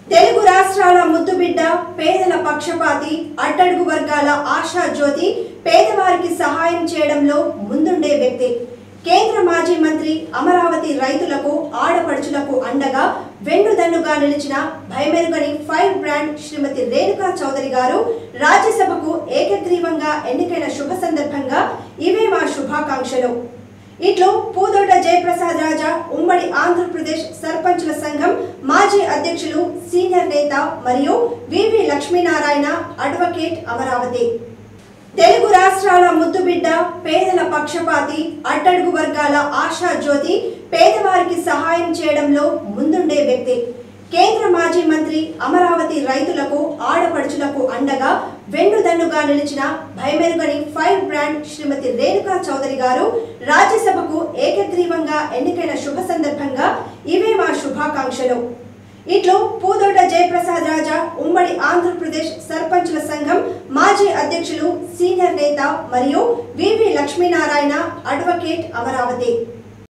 తెలుగు రాష్ట్రాల ముద్దుబిడ్డ పేదల పక్షపాతి అట్టడుగు వర్గాల ఆశా జ్యోతి పేదవారికి సహాయం చేయడంలో ముందుండే వ్యక్తి కేంద్ర మాజీ మంత్రి అమరావతి రైతులకు ఆడపడుచులకు అండగా వెన్నుదన్నుగా నిలిచిన భయమెరుగని ఫైర్ బ్రాండ్ శ్రీమతి రేణుకా చౌదరి గారు రాజ్యసభకు ఏకగ్రీవంగా ఎన్నికైన శుభ సందర్భంగా ఇవే మా శుభాకాంక్షలు. ఇట్లు పూదోట జయప్రసాద్ రాజా ఉమ్మడి ఆంధ్రప్రదేశ్ సర్పంచుల సంఘం మాజీ అధ్యక్షులు సీనియర్ నేత మరియు వివి లక్ష్మీనారాయణ అడ్వకేట్ అమరావతి. తెలుగు రాష్ట్రాల ముద్దుబిడ్డ పేదల పక్షపాతి అట్టడుగు వర్గాల ఆశా జ్యోతి పేదవారికి సహాయం చేయడంలో ముందుండే వ్యక్తి కేంద్ర మాజీ మంత్రి అమరావతి రైతులకు ఆడపడుచులకు అండగా వెన్నుదన్నుగా నిలిచిన భయమెరుగని ఫైర్ బ్రాండ్ శ్రీమతి రేణుకా చౌదరి గారు రాజ్యసభకు ఏకగ్రీవంగా ఎన్నికైన శుభ సందర్భంగా ఇవే మా శుభాకాంక్షలు. ఇట్లు పూదోట జయప్రసాద్ రాజా ఉమ్మడి ఆంధ్రప్రదేశ్ సర్పంచుల సంఘం మాజీ అధ్యక్షులు సీనియర్ నేత మరియు వివి లక్ష్మీనారాయణ అడ్వకేట్ అమరావతి.